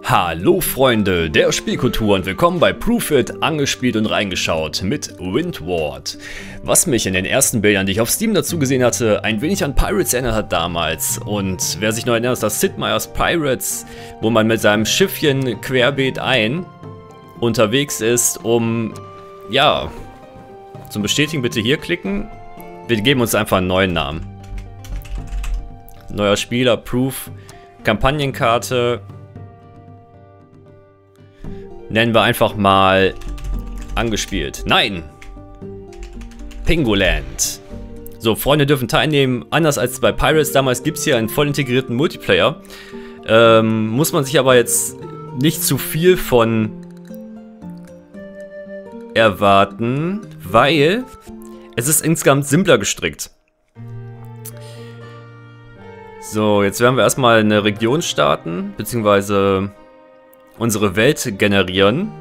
Hallo Freunde der Spielkultur und willkommen bei Proof It, angespielt und reingeschaut mit Windward. Was mich in den ersten Bildern, die ich auf Steam dazu gesehen hatte, ein wenig an Pirates erinnert hat damals. Und wer sich noch erinnert, ist das Sid Meier's Pirates, wo man mit seinem Schiffchen querbeet ein unterwegs ist, um, ja, zum Bestätigen bitte hier klicken. Wir geben uns einfach einen neuen Namen. Neuer Spieler, Proof, Kampagnenkarte. Nennen wir einfach mal angespielt. Nein! Pingoland. So, Freunde dürfen teilnehmen. Anders als bei Pirates damals gibt es hier einen voll integrierten Multiplayer. Muss man sich aber jetzt nicht zu viel von erwarten, weil es ist insgesamt simpler gestrickt. So, jetzt werden wir erstmal eine Region starten, beziehungsweise unsere Welt generieren.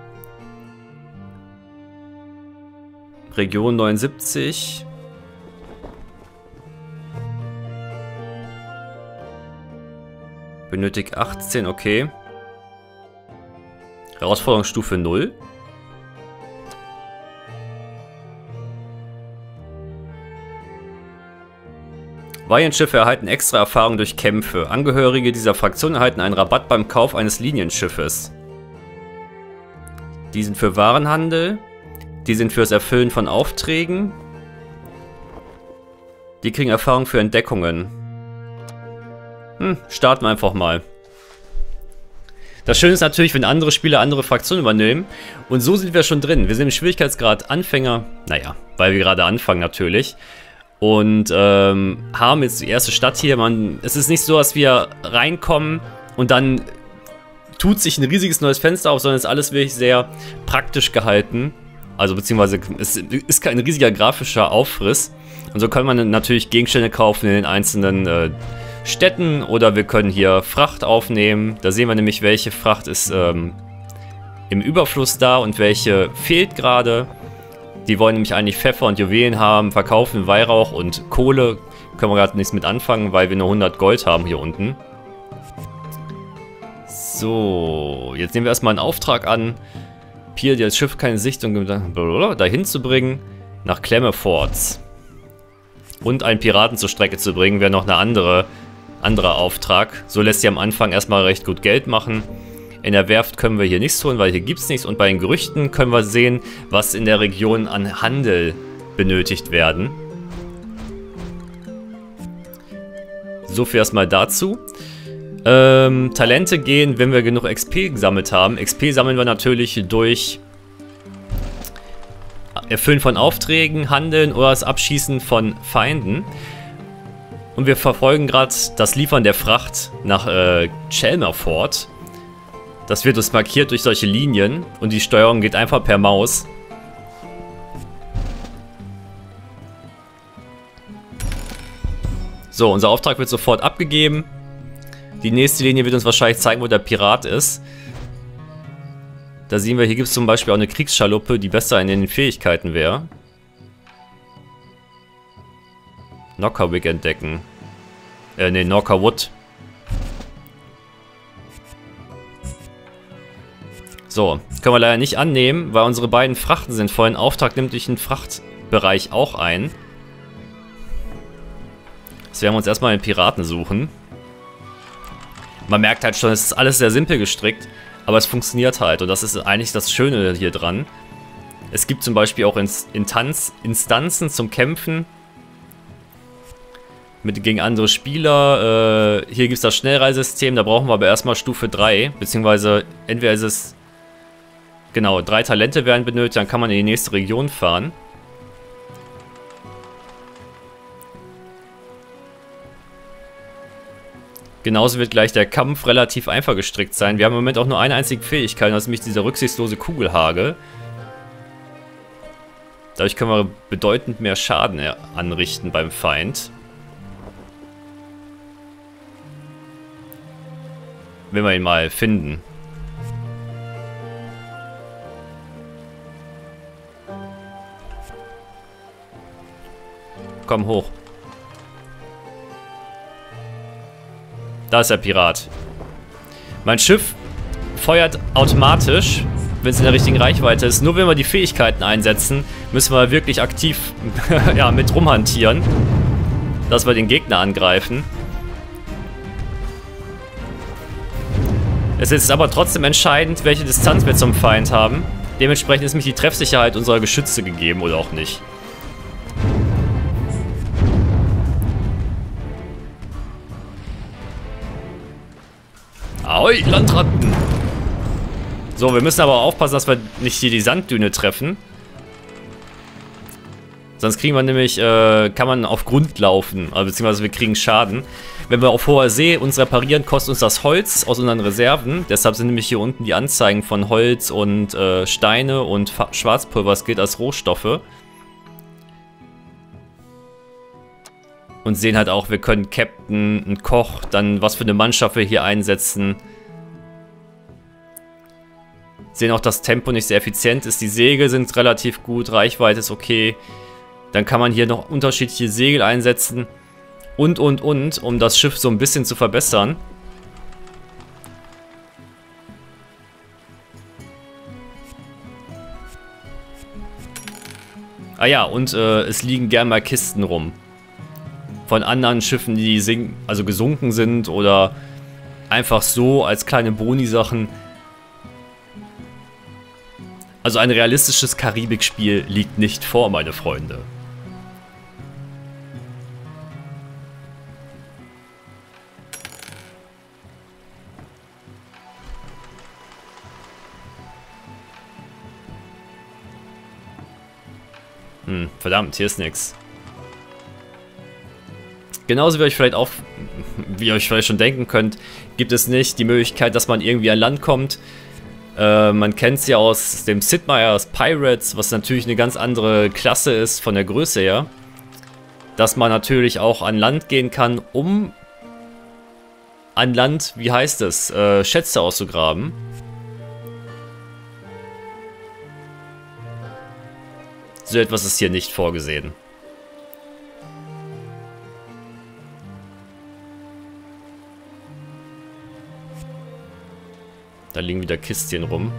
Region 79. Benötigt 18, okay. Herausforderungsstufe 0. Variant-Schiffe erhalten extra Erfahrung durch Kämpfe. Angehörige dieser Fraktion erhalten einen Rabatt beim Kauf eines Linienschiffes. Die sind für Warenhandel. Die sind fürs Erfüllen von Aufträgen. Die kriegen Erfahrung für Entdeckungen. Starten wir einfach mal. Das Schöne ist natürlich, wenn andere Spieler andere Fraktionen übernehmen. Und so sind wir schon drin. Wir sind im Schwierigkeitsgrad Anfänger. Naja, weil wir gerade anfangen natürlich. Und haben jetzt die erste Stadt hier. Es ist nicht so, dass wir reinkommen und dann tut sich ein riesiges neues Fenster auf, sondern es ist alles wirklich sehr praktisch gehalten. Also beziehungsweise es ist kein riesiger grafischer Aufriss. Und so kann man natürlich Gegenstände kaufen in den einzelnen Städten oder wir können hier Fracht aufnehmen. Da sehen wir nämlich, welche Fracht ist im Überfluss da und welche fehlt gerade. Die wollen nämlich eigentlich Pfeffer und Juwelen haben, verkaufen Weihrauch und Kohle. Können wir gerade nichts mit anfangen, weil wir nur 100 Gold haben hier unten. So, jetzt nehmen wir erstmal einen Auftrag an. Hier das Schiff keine Sichtung dahin zu bringen, nach Clemmerfords. Und einen Piraten zur Strecke zu bringen, wäre noch eine anderer Auftrag. So lässt sie am Anfang erstmal recht gut Geld machen. In der Werft können wir hier nichts tun, weil hier gibt es nichts. Und bei den Gerüchten können wir sehen, was in der Region an Handel benötigt werden. So viel erstmal dazu. Talente gehen, wenn wir genug XP gesammelt haben. XP sammeln wir natürlich durch Erfüllen von Aufträgen, Handeln oder das Abschießen von Feinden. Und wir verfolgen gerade das Liefern der Fracht nach Chelmerford. Das wird uns markiert durch solche Linien und die Steuerung geht einfach per Maus. So, unser Auftrag wird sofort abgegeben. Die nächste Linie wird uns wahrscheinlich zeigen, wo der Pirat ist. Da sehen wir, hier gibt es zum Beispiel auch eine Kriegsschaluppe, die besser in den Fähigkeiten wäre. Knockerwick entdecken. Ne, Knockerwood. So, können wir leider nicht annehmen, weil unsere beiden Frachten sind voll. Ein Auftrag nimmt durch den Frachtbereich auch ein. Jetzt werden wir uns erstmal einen Piraten suchen. Man merkt halt schon, es ist alles sehr simpel gestrickt, aber es funktioniert halt. Und das ist eigentlich das Schöne hier dran. Es gibt zum Beispiel auch Instanzen zum Kämpfen gegen andere Spieler. Hier gibt es das Schnellreisesystem, da brauchen wir aber erstmal Stufe 3, beziehungsweise entweder ist es, genau, 3 Talente werden benötigt, dann kann man in die nächste Region fahren. Genauso wird gleich der Kampf relativ einfach gestrickt sein. Wir haben im Moment auch nur eine einzige Fähigkeit, das ist nämlich dieser rücksichtslose Kugelhagel. Dadurch können wir bedeutend mehr Schaden anrichten beim Feind. Wenn wir ihn mal finden. Komm hoch. Da ist der Pirat. Mein Schiff feuert automatisch, wenn es in der richtigen Reichweite ist. Nur wenn wir die Fähigkeiten einsetzen, müssen wir wirklich aktiv ja, mit rumhantieren, dass wir den Gegner angreifen. Es ist aber trotzdem entscheidend, welche Distanz wir zum Feind haben. Dementsprechend ist nämlich die Treffsicherheit unserer Geschütze gegeben oder auch nicht. Ahoi, Landratten! So, wir müssen aber aufpassen, dass wir nicht hier die Sanddüne treffen. Sonst kriegen wir nämlich, kann man auf Grund laufen, also beziehungsweise wir kriegen Schaden. Wenn wir auf hoher See uns reparieren, kostet uns das Holz aus unseren Reserven. Deshalb sind nämlich hier unten die Anzeigen von Holz und Steine und Schwarzpulver. Das gilt als Rohstoffe. Und sehen halt auch, wir können Captain, einen Koch, dann was für eine Mannschaft wir hier einsetzen. Sehen auch, dass Tempo nicht sehr effizient ist. Die Segel sind relativ gut, Reichweite ist okay. Dann kann man hier noch unterschiedliche Segel einsetzen. Und, um das Schiff so ein bisschen zu verbessern. Ah ja, und es liegen gern mal Kisten rum. Von anderen Schiffen, die gesunken sind oder einfach so als kleine Boni-Sachen. Also ein realistisches Karibik-Spiel liegt nicht vor, meine Freunde. Verdammt, hier ist nix. Genauso wie ihr euch vielleicht schon denken könnt, gibt es nicht die Möglichkeit, dass man irgendwie an Land kommt. Man kennt es ja aus dem Sid Meier's Pirates, was natürlich eine ganz andere Klasse ist von der Größe her. Dass man natürlich auch an Land gehen kann, um an Land, wie heißt es, Schätze auszugraben. So etwas ist hier nicht vorgesehen. Da liegen wieder Kistchen rum.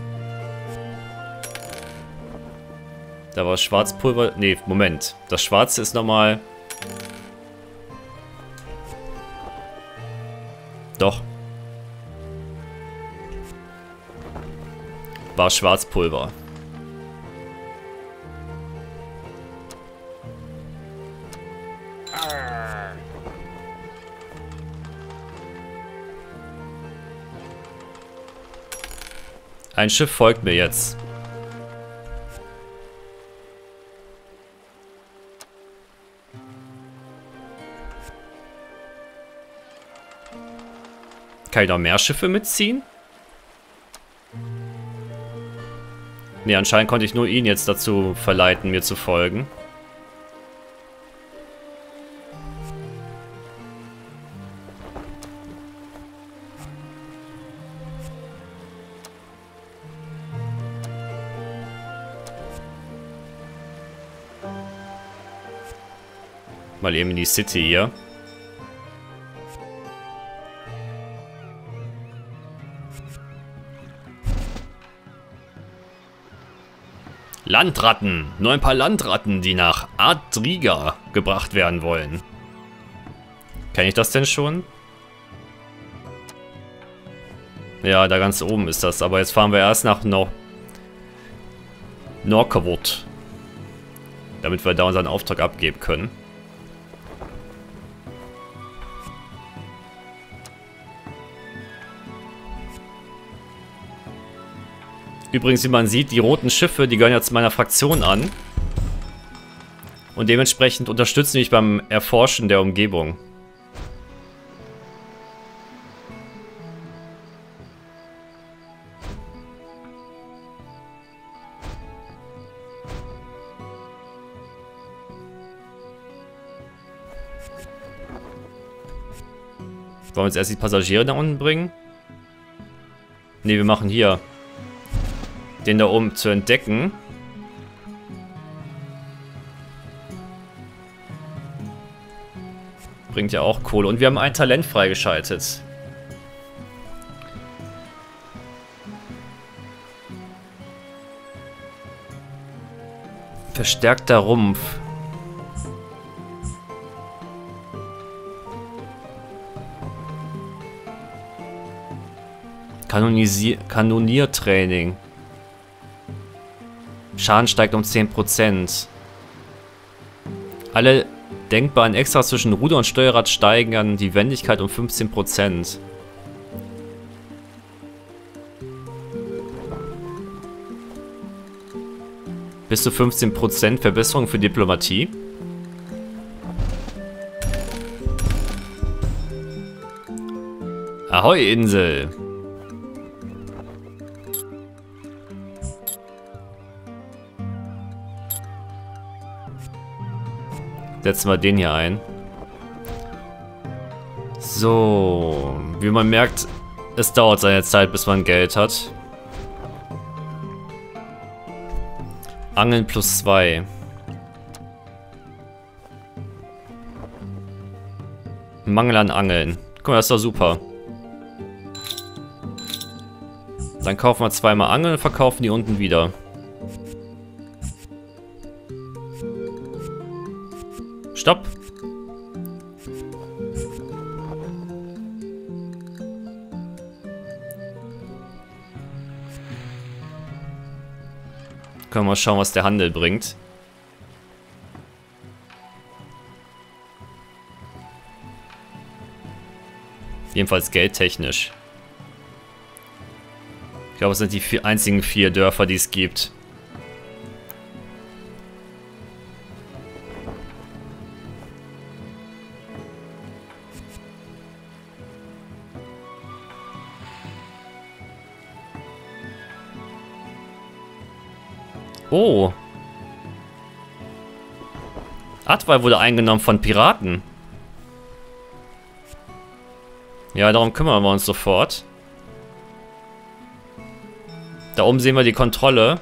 Da war Schwarzpulver. Ne, Moment. Das Schwarze ist nochmal. Doch. War Schwarzpulver. Ein Schiff folgt mir jetzt. Kann ich noch mehr Schiffe mitziehen? Ne, anscheinend konnte ich nur ihn jetzt dazu verleiten, mir zu folgen. Mal eben in die City hier. Landratten. Nur ein paar Landratten, die nach Adriga gebracht werden wollen. Kenne ich das denn schon? Ja, da ganz oben ist das. Aber jetzt fahren wir erst nach Norkavot. Damit wir da unseren Auftrag abgeben können. Übrigens, wie man sieht, die roten Schiffe, die gehören jetzt meiner Fraktion an. Und dementsprechend unterstützen mich beim Erforschen der Umgebung. Wollen wir jetzt erst die Passagiere da unten bringen? Ne, wir machen hier den da oben zu entdecken. Bringt ja auch Kohle. Und wir haben ein Talent freigeschaltet. Verstärkter Rumpf. Kanoniertraining. Schaden steigt um 10%. Alle denkbaren Extras zwischen Ruder und Steuerrad steigern die Wendigkeit um 15%. Bis zu 15% Verbesserung für Diplomatie. Ahoi, Insel! Setzen wir den hier ein. So, wie man merkt, es dauert seine Zeit, bis man Geld hat. Angeln plus 2. Mangel an Angeln. Guck mal, das ist doch super. Dann kaufen wir zweimal Angeln und verkaufen die unten wieder. Stopp. Können wir mal schauen, was der Handel bringt. Jedenfalls geldtechnisch. Ich glaube, es sind die einzigen 4 Dörfer, die es gibt. Oh. Atwal wurde eingenommen von Piraten. Ja, darum kümmern wir uns sofort. Da oben sehen wir die Kontrolle.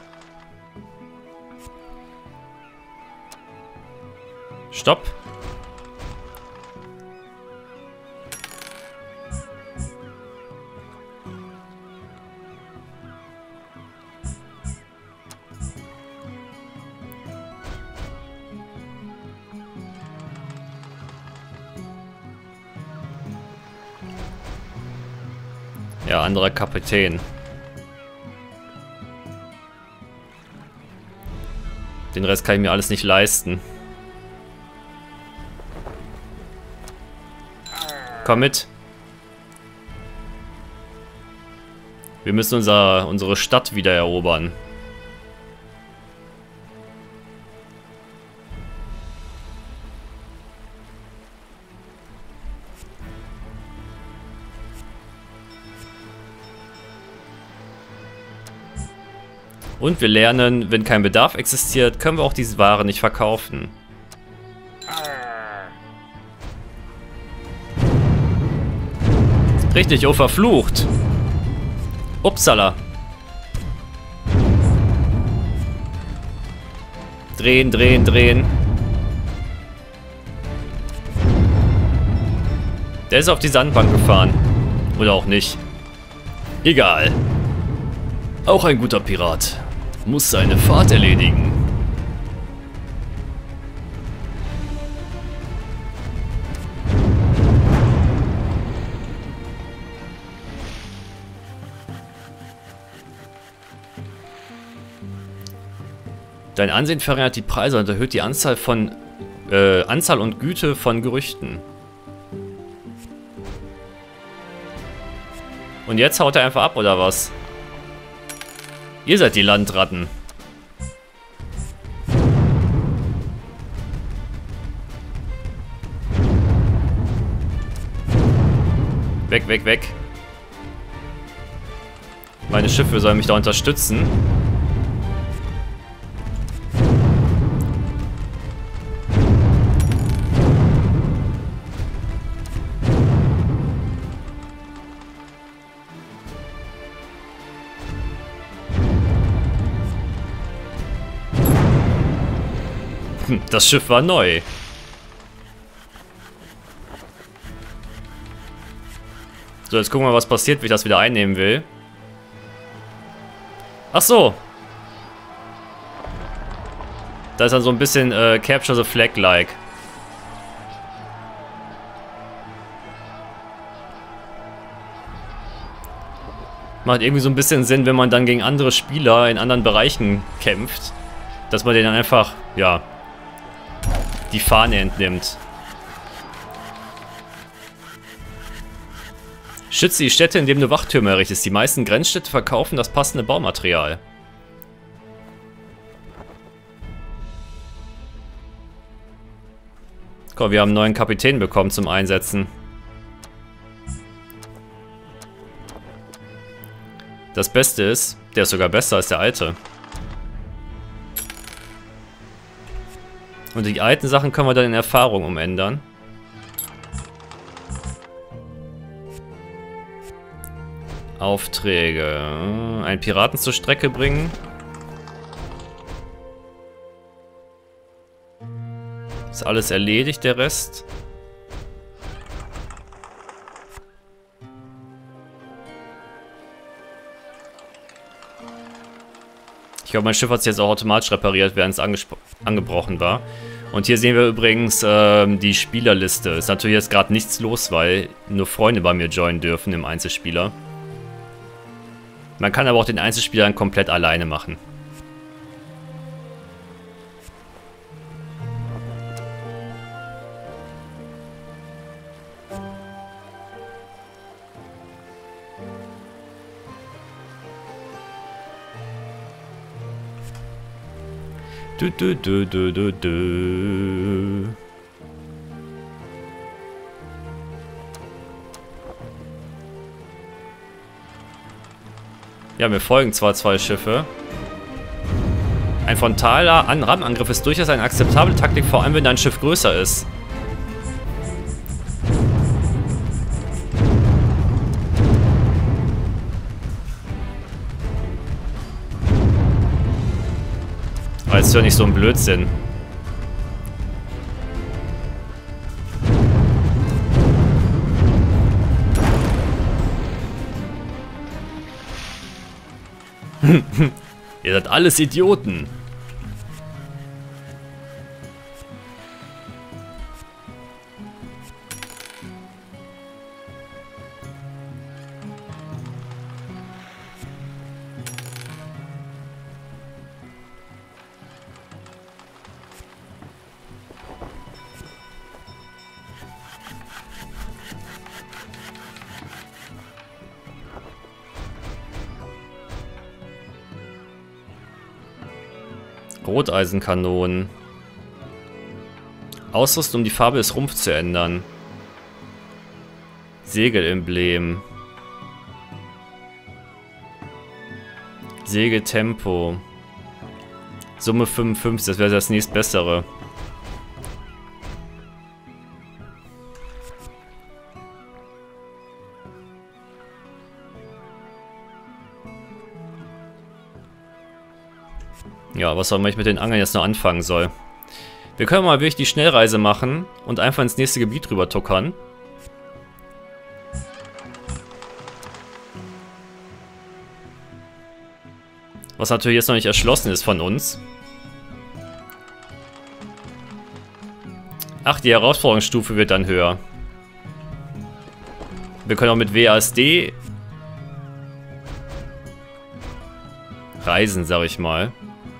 Stopp. Ja, anderer Kapitän. Den Rest kann ich mir alles nicht leisten. Komm mit. Wir müssen unsere Stadt wieder erobern. Und wir lernen, wenn kein Bedarf existiert, können wir auch diese Ware nicht verkaufen. Richtig, oh verflucht. Upsala. Drehen, drehen, drehen. Der ist auf die Sandbank gefahren. Oder auch nicht. Egal. Auch ein guter Pirat. Muss seine Fahrt erledigen. Dein Ansehen verringert die Preise und erhöht die Anzahl und Güte von Gerüchten. Und jetzt haut er einfach ab, oder was? Ihr seid die Landratten. Weg, weg, weg. Meine Schiffe sollen mich da unterstützen. Das Schiff war neu. So, jetzt gucken wir mal, was passiert, wie ich das wieder einnehmen will. Ach so. Da ist dann so ein bisschen Capture the Flag-like. Macht irgendwie so ein bisschen Sinn, wenn man dann gegen andere Spieler in anderen Bereichen kämpft, dass man denen einfach, ja, die Fahne entnimmt. Schütze die Städte, indem du Wachtürme errichtest. Die meisten Grenzstädte verkaufen das passende Baumaterial. Komm, wir haben einen neuen Kapitän bekommen zum Einsetzen. Das Beste ist, der ist sogar besser als der alte. Und die alten Sachen können wir dann in Erfahrung umändern. Aufträge. Einen Piraten zur Strecke bringen. Ist alles erledigt, der Rest. Ich glaube, mein Schiff hat sich jetzt auch automatisch repariert, während es angebrochen war. Und hier sehen wir übrigens die Spielerliste. Ist natürlich jetzt gerade nichts los, weil nur Freunde bei mir joinen dürfen im Einzelspieler. Man kann aber auch den Einzelspieler dann komplett alleine machen. Du, du, du, du, du, du. Ja, mir folgen zwar 2 Schiffe. Ein frontaler Rammenangriff ist durchaus eine akzeptable Taktik, vor allem wenn dein Schiff größer ist. Aber jetzt ist ja nicht so ein Blödsinn. Ihr seid alles Idioten. Roteisenkanonen. Ausrüstung, um die Farbe des Rumpfs zu ändern. Segelemblem. Segeltempo. Summe 55, das wäre das nächstbessere. Ja, was auch immer ich mit den Angeln jetzt noch anfangen soll. Wir können mal wirklich die Schnellreise machen und einfach ins nächste Gebiet rüber tuckern. Was natürlich jetzt noch nicht erschlossen ist von uns. Ach, die Herausforderungsstufe wird dann höher. Wir können auch mit WASD reisen, sag ich mal.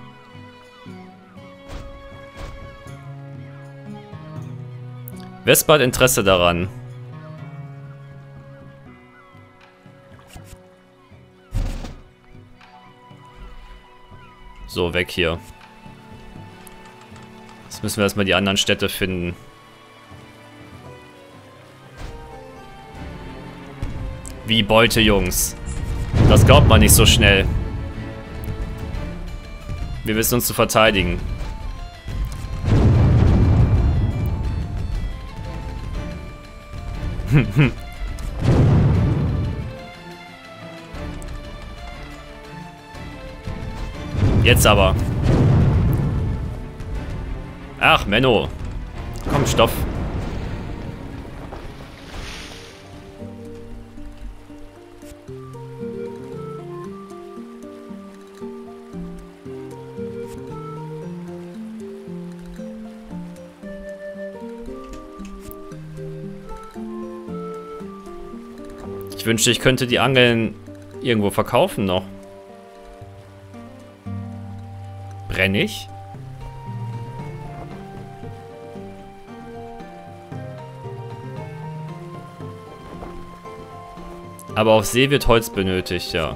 Vespa hat Interesse daran. So, weg hier. Jetzt müssen wir erstmal die anderen Städte finden. Wie Beute, Jungs. Das glaubt man nicht so schnell. Wir wissen uns zu verteidigen. Jetzt aber. Ach, Menno. Komm, Stoff. wünschte, ich könnte die Angeln irgendwo verkaufen noch. Brenn ich? Aber auf See wird Holz benötigt, ja.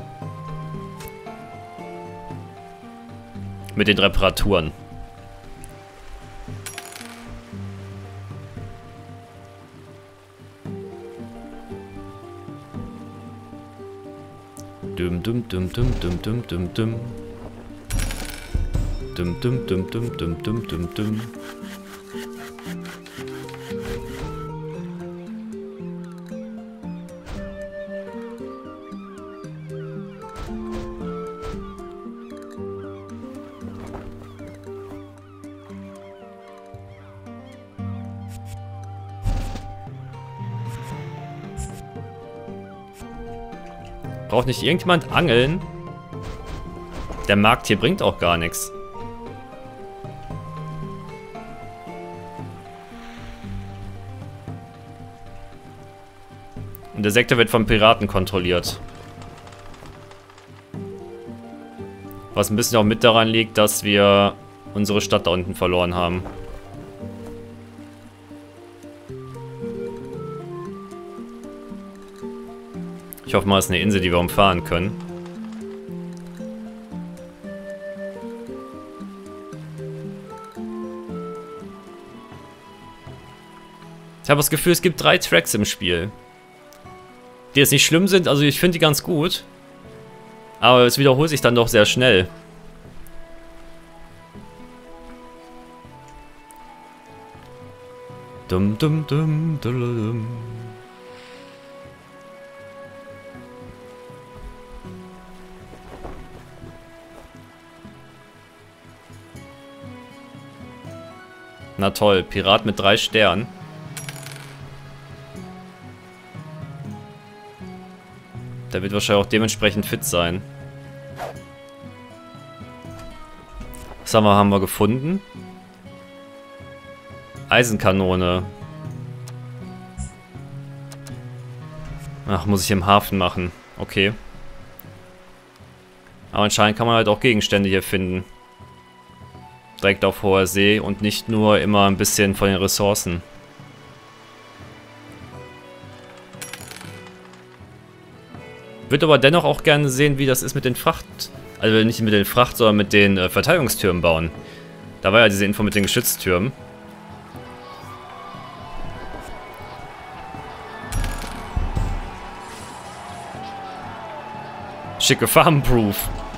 Mit den Reparaturen. Dum dum dum dum dum dum dum dum. Dum dum dum dum dum dum dum dum. Braucht nicht irgendjemand angeln? Der Markt hier bringt auch gar nichts. Und der Sektor wird von Piraten kontrolliert. Was ein bisschen auch mit daran liegt, dass wir unsere Stadt da unten verloren haben. Ich hoffe mal, es ist eine Insel, die wir umfahren können. Ich habe das Gefühl, es gibt 3 Tracks im Spiel. Die jetzt nicht schlimm sind, also ich finde die ganz gut. Aber es wiederholt sich dann doch sehr schnell. Dum dum dum dum dum. Na toll, Pirat mit 3 Sternen. Der wird wahrscheinlich auch dementsprechend fit sein. Was haben wir gefunden? Eisenkanone. Ach, muss ich im Hafen machen. Okay. Aber anscheinend kann man halt auch Gegenstände hier finden. Direkt auf hoher See und nicht nur immer ein bisschen von den Ressourcen. Würde aber dennoch auch gerne sehen, wie das ist mit den also nicht mit den sondern mit den Verteidigungstürmen bauen. Da war ja diese Info mit den Geschütztürmen. Schicke Farmproof.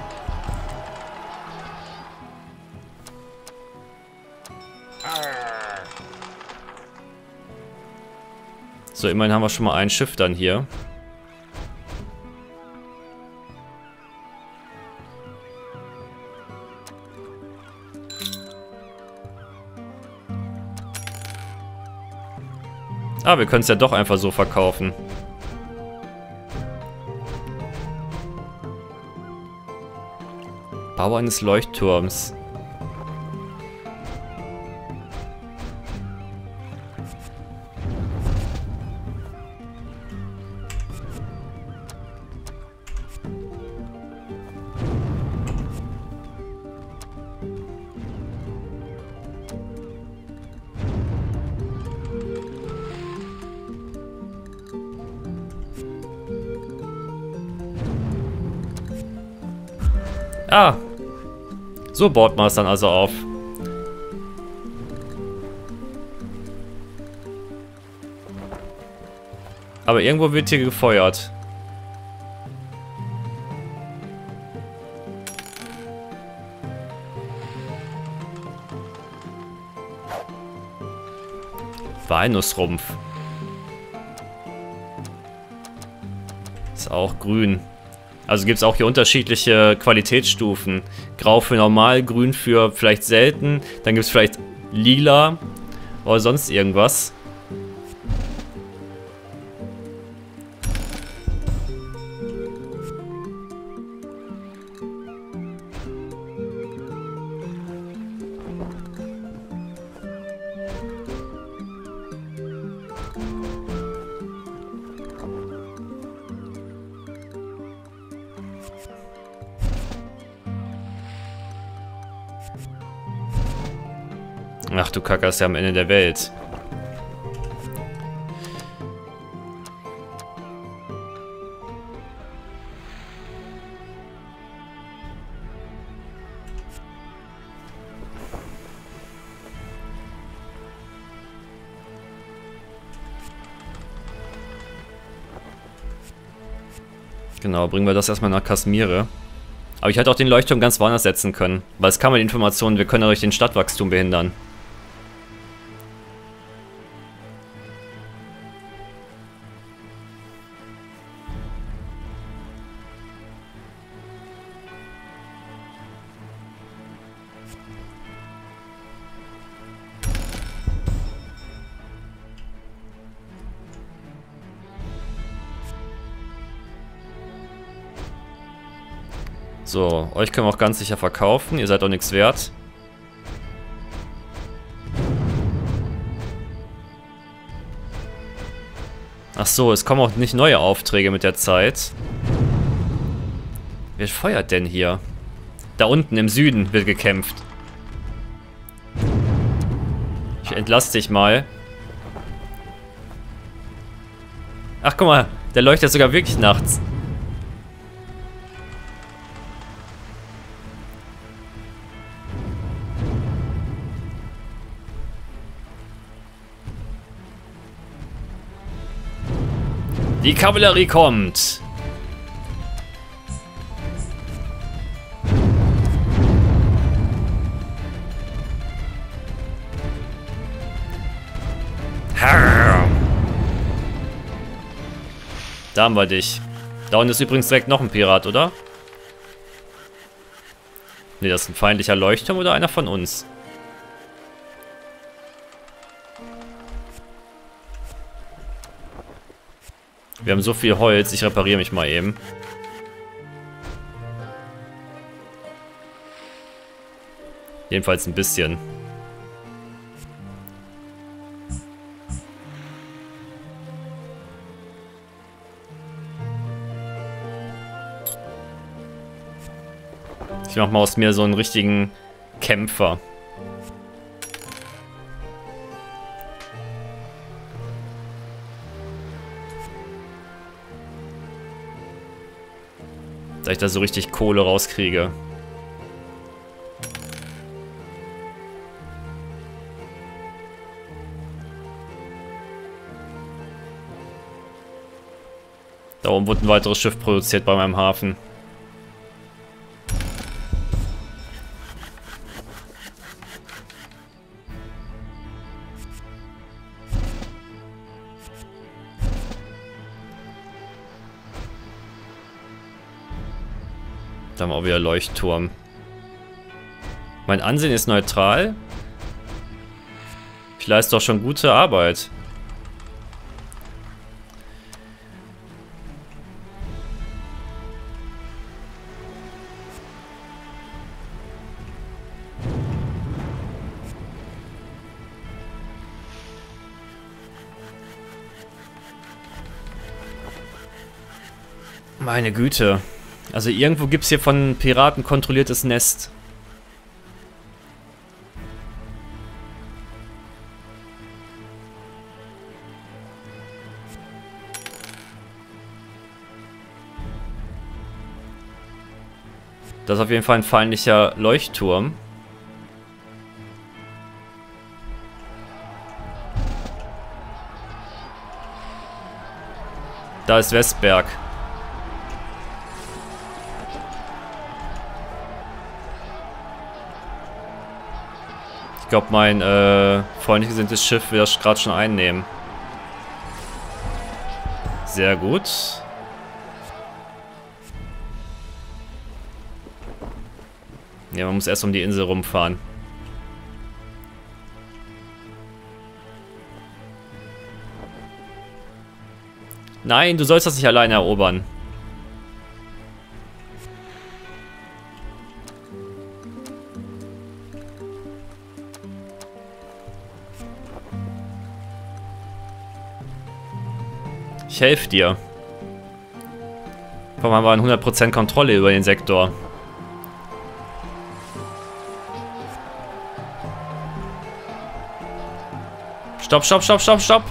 So, immerhin haben wir schon mal ein Schiff dann hier. Ah, wir können es ja doch einfach so verkaufen. Bau eines Leuchtturms. Ah, so baut man es dann also auf. Aber irgendwo wird hier gefeuert. Walnussrumpf. Ist auch grün. Also gibt es auch hier unterschiedliche Qualitätsstufen. Grau für normal, grün für vielleicht selten. Dann gibt es vielleicht lila oder sonst irgendwas. Ach du Kacke, ist ja am Ende der Welt. Genau, bringen wir das erstmal nach Kasmire. Aber ich hätte auch den Leuchtturm ganz woanders setzen können. Weil es kam mit Informationen, wir können dadurch den Stadtwachstum behindern. So, euch können wir auch ganz sicher verkaufen. Ihr seid auch nichts wert. Ach so, es kommen auch nicht neue Aufträge mit der Zeit. Wer feuert denn hier? Da unten im Süden wird gekämpft. Ich entlasse dich mal. Ach, guck mal, der leuchtet sogar wirklich nachts. Die Kavallerie kommt! Harr. Da haben wir dich. Da unten ist übrigens direkt noch ein Pirat, oder? Ne, das ist ein feindlicher Leuchtturm oder einer von uns? Wir haben so viel Holz, ich repariere mich mal eben. Jedenfalls ein bisschen. Ich mach mal aus mir so einen richtigen Kämpfer. Da ich da so richtig Kohle rauskriege. Da oben wurde ein weiteres Schiff produziert bei meinem Hafen. Da haben wir auch wieder Leuchtturm. Mein Ansehen ist neutral. Ich leiste doch schon gute Arbeit. Meine Güte. Also irgendwo gibt es hier von Piraten kontrolliertes Nest. Das ist auf jeden Fall ein feindlicher Leuchtturm. Da ist Westberg. Ich glaube, mein freundlich gesinntes Schiff will das gerade schon einnehmen. Sehr gut. Ja, man muss erst um die Insel rumfahren. Nein, du sollst das nicht alleine erobern. Ich helfe dir. Vor allem haben wir 100% Kontrolle über den Sektor. Stopp, stopp, stopp, stopp, stopp!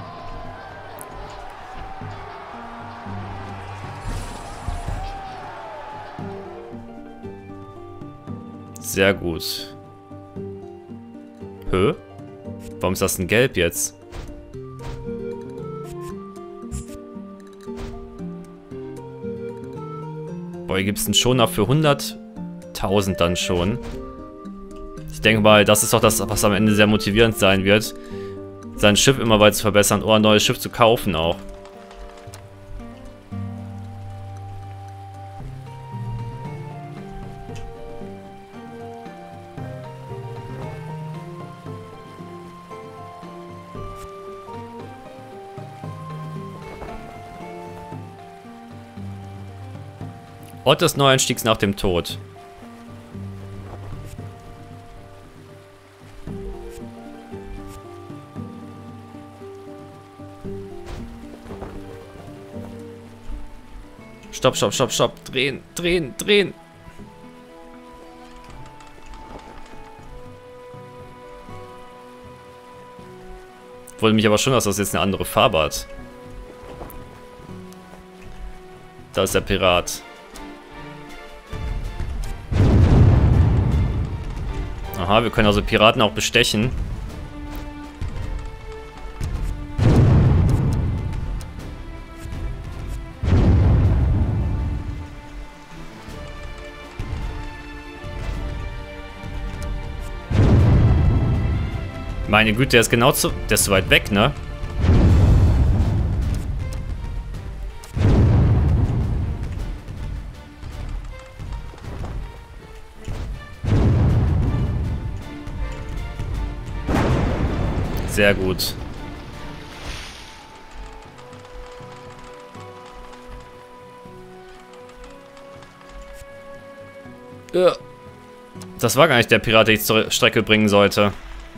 Sehr gut. Hä? Warum ist das denn gelb jetzt? Boah, hier gibt es einen Schoner für 100.000 dann schon. Ich denke mal, das ist doch das, was am Ende sehr motivierend sein wird. Sein Schiff immer weiter zu verbessern oder ein neues Schiff zu kaufen auch. Ort des Neueinstiegs nach dem Tod. Stopp, stopp, stopp, stopp. Drehen, drehen, drehen. Wollte mich aber schon, dass das jetzt eine andere Farbe hat. Da ist der Pirat. Aha, wir können also Piraten auch bestechen. Meine Güte, der ist genau zu... Der ist so weit weg, ne? Sehr gut. Das war gar nicht der Pirat, den ich zur Strecke bringen sollte.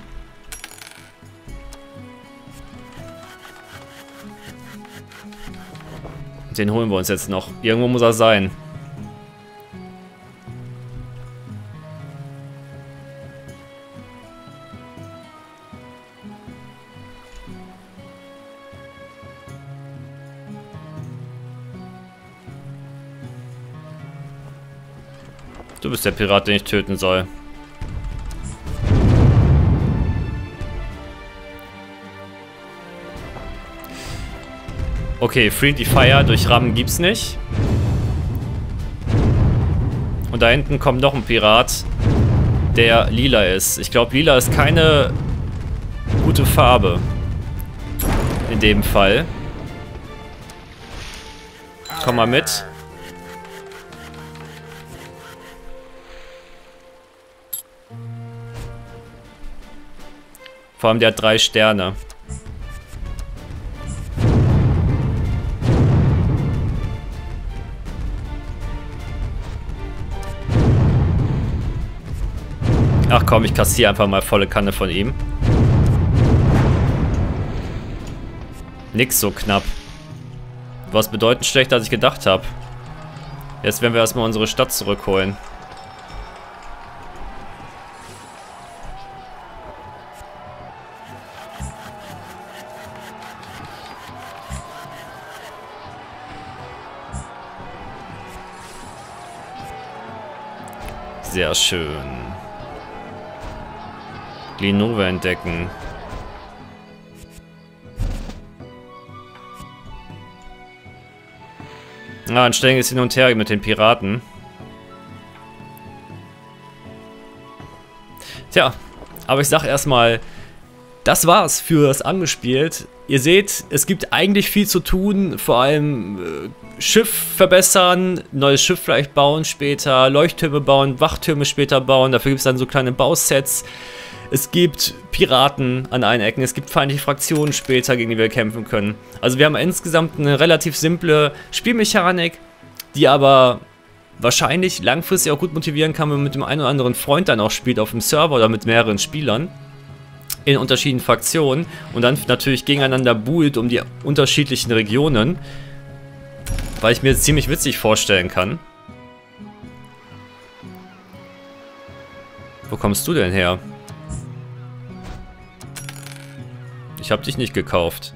Den holen wir uns jetzt noch. Irgendwo muss er sein. Du bist der Pirat, den ich töten soll. Okay, Friendly Fire durch Rammen gibt's nicht. Und da hinten kommt noch ein Pirat, der lila ist. Ich glaube, lila ist keine gute Farbe. In dem Fall. Komm mal mit. Vor allem der hat 3 Sterne. Ach komm, ich kassiere einfach mal volle Kanne von ihm. Nix so knapp. Was bedeutend schlechter, als ich gedacht habe. Jetzt werden wir erstmal unsere Stadt zurückholen. Sehr schön. Linova entdecken. Ah, ein ständiges Hin und Her mit den Piraten. Tja, aber ich sag erstmal, das war's für das Angespielt. Ihr seht, es gibt eigentlich viel zu tun, vor allem Schiff verbessern, neues Schiff vielleicht bauen später, Leuchttürme bauen, Wachtürme später bauen, dafür gibt es dann so kleine Bausets. Es gibt Piraten an allen Ecken, es gibt feindliche Fraktionen später, gegen die wir kämpfen können. Also wir haben insgesamt eine relativ simple Spielmechanik, die aber wahrscheinlich langfristig auch gut motivieren kann, wenn man mit dem einen oder anderen Freund dann auch spielt auf dem Server oder mit mehreren Spielern in unterschiedlichen Fraktionen und dann natürlich gegeneinander buhlt um die unterschiedlichen Regionen. weil ich mir das ziemlich witzig vorstellen kann. Wo kommst du denn her? Ich habe dich nicht gekauft.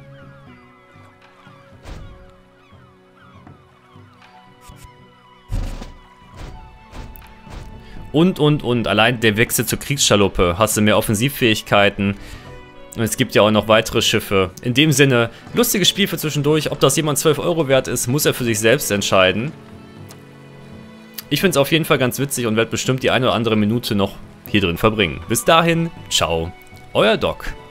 Und. Allein der Wechsel zur Kriegsschaluppe. Hast du mehr Offensivfähigkeiten. Und es gibt ja auch noch weitere Schiffe. In dem Sinne, lustiges Spiel für zwischendurch. Ob das jemand 12 € wert ist, muss er für sich selbst entscheiden. Ich finde es auf jeden Fall ganz witzig und werde bestimmt die eine oder andere Minute noch hier drin verbringen. Bis dahin, ciao, euer Doc.